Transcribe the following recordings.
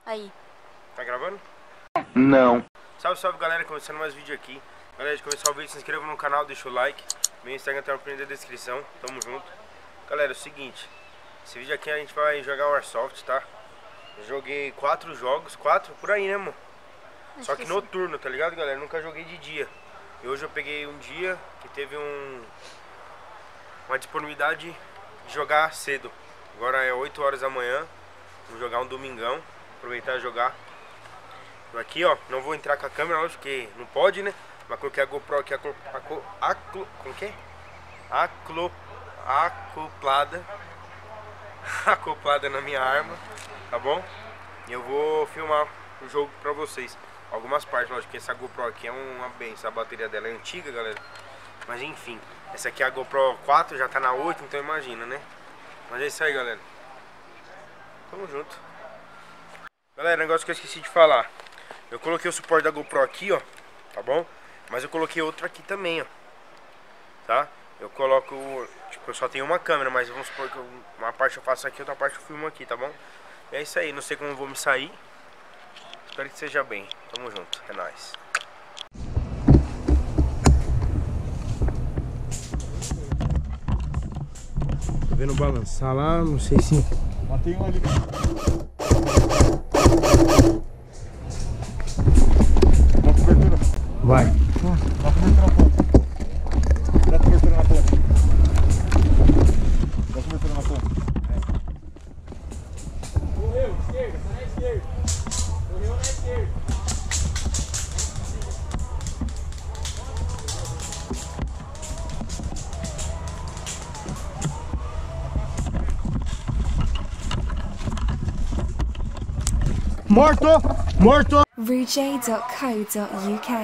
Aí. Tá gravando? Não. Salve, salve galera, começando mais vídeo aqui. Galera, de começar o vídeo, se inscreva no canal, deixa o like. Meu Instagram tá no primeiro da descrição, tamo junto. Galera, é o seguinte, esse vídeo aqui a gente vai jogar Warsoft, tá? Eu joguei 4 jogos, 4 por aí, né, mano? Só que noturno, tá ligado, galera? Nunca joguei de dia. E hoje eu peguei um dia que teve uma disponibilidade de jogar cedo. Agora é 8 horas da manhã. Vou jogar um domingão, aproveitar e jogar. Aqui, ó, não vou entrar com a câmera hoje, porque não pode, né? Mas coloquei a GoPro aqui, como que é? Acoplada na minha arma, tá bom? E eu vou filmar o jogo pra vocês. Algumas partes, lógico que essa GoPro aqui é uma benção. A bateria dela é antiga, galera. Mas enfim, essa aqui é a GoPro 4, já tá na 8, então imagina, né? Mas é isso aí, galera. Tamo junto. Galera, negócio que eu esqueci de falar. Eu coloquei o suporte da GoPro aqui, ó, tá bom? Mas eu coloquei outro aqui também, ó. Tá? Eu coloco, tipo, eu só tenho uma câmera, mas vamos supor que uma parte eu faço aqui, outra parte eu filmo aqui, tá bom? E é isso aí, não sei como eu vou me sair. Espero que seja bem. Tamo junto, é nóis. Tô vendo balançar lá, não sei se... Matei um ali. Dá cobertura. Vai. Dá cobertura na ponta. Dá cobertura na ponta. Dá cobertura na ponta. Correu, esquerda, tá na esquerda. Correu na esquerda. Morto! Morto! Ruj.co.uk.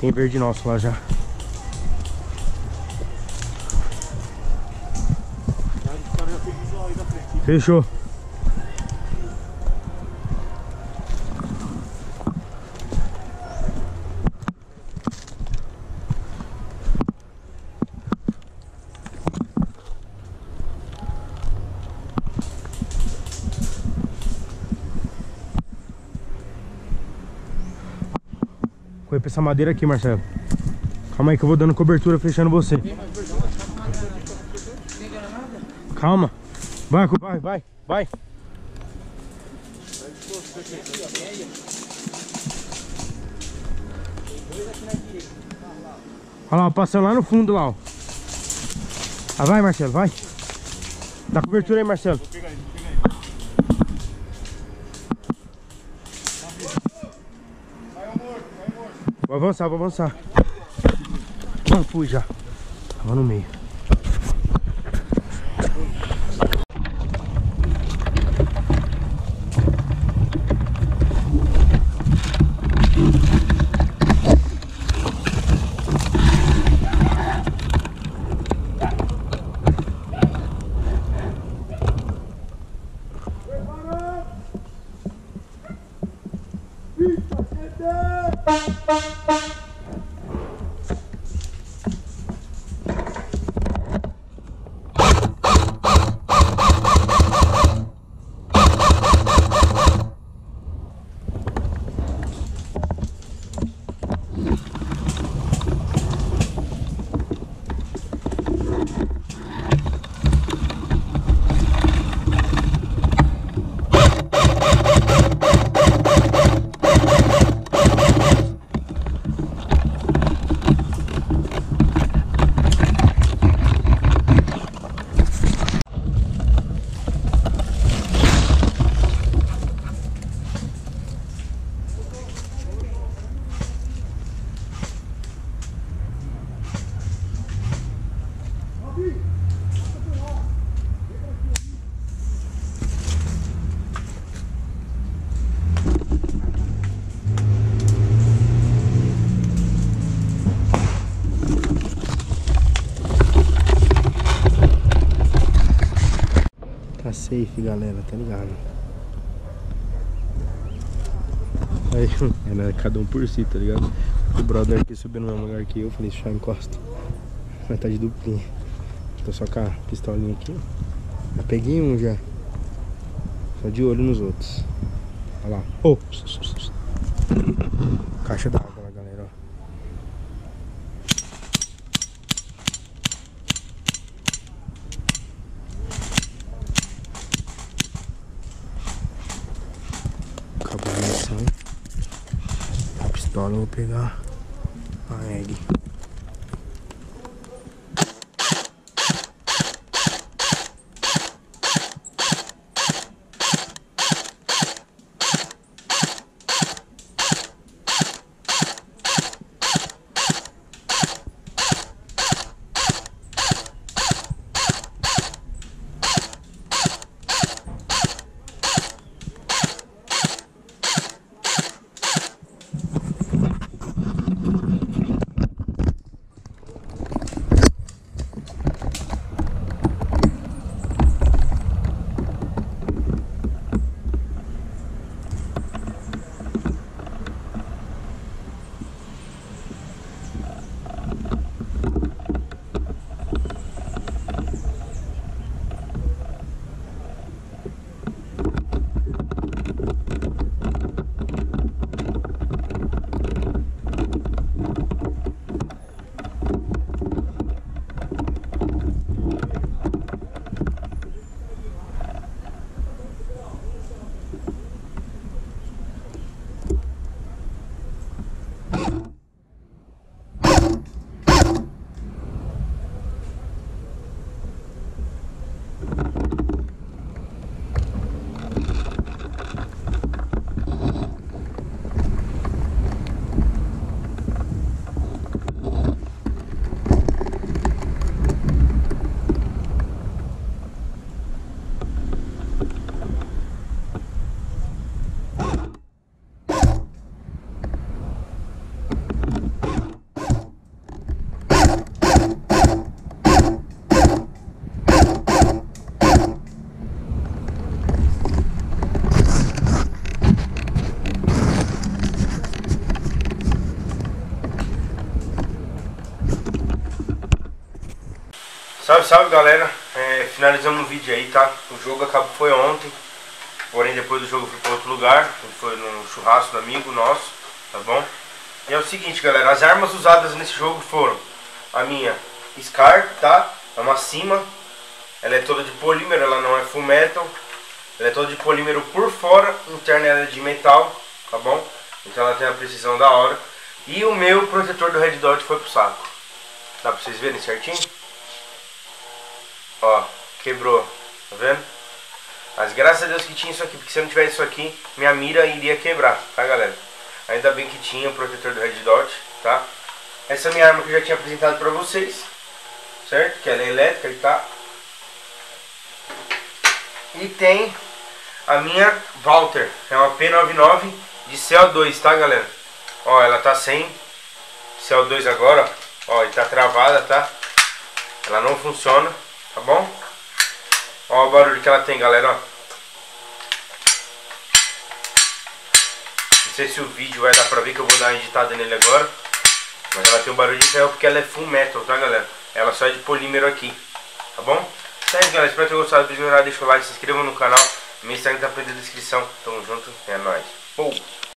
Tem verde nosso lá já. Fechou. Corre pra essa madeira aqui, Marcelo. Calma aí que eu vou dando cobertura, fechando você. Calma. Vai, vai. Olha lá, passando lá no fundo lá, ó. Ah, vai, Marcelo, vai. Dá cobertura aí, Marcelo. Vou avançar. Não, fui já. Tava no meio. Tá safe, galera, tá ligado? Aí, né, cada um por si, tá ligado? O brother aqui subiu no mesmo lugar que eu, falei, deixa eu encosta. Mas tá de duplinha. Tô só com a pistolinha aqui, ó. Eu peguei um já. Só de olho nos outros. Olha lá. Oh. Caixa d'água lá, galera, ó. Acabou a munição. A pistola eu vou pegar a egg. Salve, salve, galera. Finalizamos o vídeo aí, tá? O jogo foi ontem. Porém, depois do jogo fui para outro lugar. Foi no churrasco do amigo nosso, tá bom? E é o seguinte, galera. As armas usadas nesse jogo foram a minha Scar, tá? É uma Cima. Ela é toda de polímero, ela não é full metal. Ela é toda de polímero por fora. Interna ela é de metal, tá bom? Então ela tem a precisão da hora. E o meu protetor do Red Dot foi pro saco. Dá pra vocês verem certinho? Ó, quebrou, tá vendo? Mas graças a Deus que tinha isso aqui, porque se eu não tivesse isso aqui, minha mira iria quebrar, tá, galera? Ainda bem que tinha o protetor do Red Dot, tá? Essa é a minha arma que eu já tinha apresentado pra vocês, certo? Que ela é elétrica, tá? E tem a minha Walther, é uma P99 de CO2, tá, galera? Ó, ela tá sem CO2 agora, ó, e tá travada, tá? Ela não funciona, tá bom? Ó o barulho que ela tem, galera, ó. Não sei se o vídeo vai dar pra ver, que eu vou dar uma editada nele agora. Mas ela tem um barulho de ferro porque ela é full metal, tá, galera? Ela só é de polímero aqui, tá bom? Então é isso, galera, espero ter gostado do vídeo. Deixa o like, se inscreva no canal. Meu Instagram tá aqui na descrição. Tamo junto, é nóis.